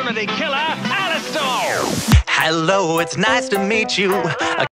opportunity killer, Alistair! Hello, it's nice to meet you.